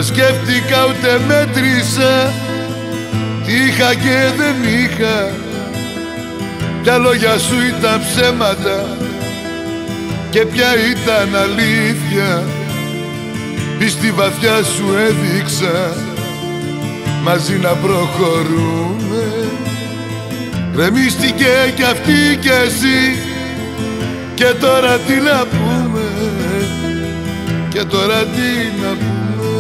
Δεν σκέφτηκα ούτε μέτρησα τι είχα και δεν είχα. Ποια λόγια σου ήταν ψέματα και ποια ήταν αλήθεια. Στη βαθιά σου έδειξα μαζί να προχωρούμε. Ρεμίστηκε κι αυτή κι εσύ και τώρα τι να πούμε, και τώρα τι να πούμε.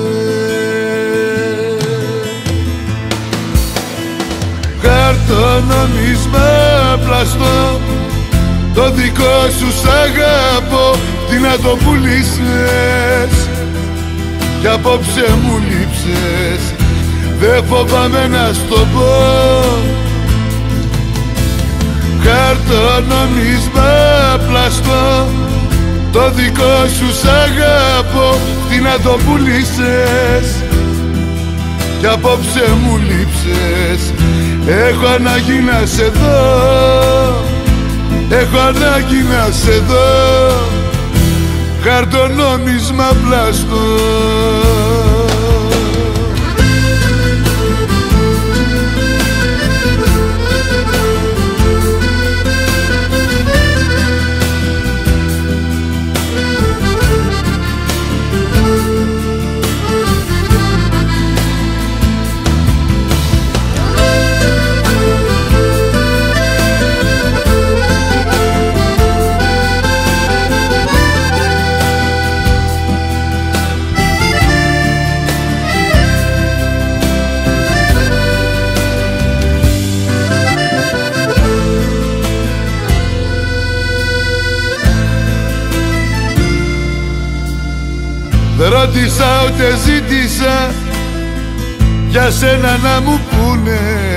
Χαρτονομίσμα πλαστό, το δικό σου σ' αγαπώ, τι να το πουλήσεις κι απόψε μου λείψες, δεν φοβάμαι να στο πω. Χαρτονομίσμα πλαστό, το δικό σου σ' αγαπώ, τι να το πουλήσεις κι απόψε μου λείψες. Έχω ανάγκη να σε δω, έχω ανάγκη να σε δω. Χαρτονόμισμα πλαστό. Δεν ρώτησα ούτε ζήτησα για σένα να μου πούνε,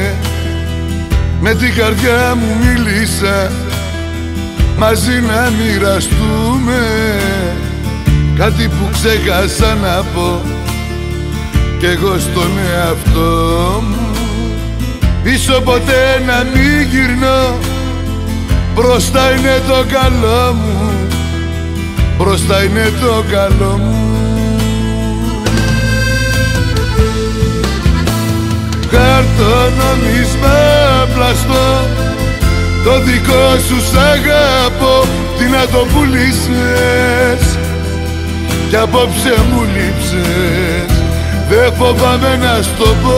με την καρδιά μου μίλησα μαζί να μοιραστούμε. Κάτι που ξέχασα να πω κι εγώ στον εαυτό μου, πίσω ποτέ να μην γυρνώ, μπροστά είναι το καλό μου, μπροστά είναι το καλό μου. Χαρτονομίσμα πλαστό, το δικό σου σ' αγαπώ, τι να το πουλήσεις κι απόψε μου λείψες, δεν φοβάμαι να στο πω.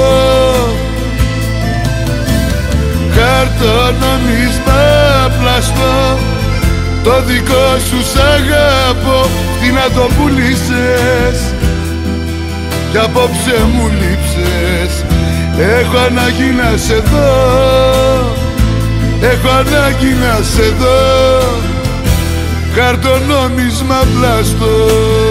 Χαρτονομίσμα πλαστό, το δικό σου σ' αγαπώ, τι να το πουλήσεις κι απόψε μου λείψες. Έχω ανάγκη να σε δω, έχω ανάγκη να σε δω. Χαρτονόμισμα πλαστό.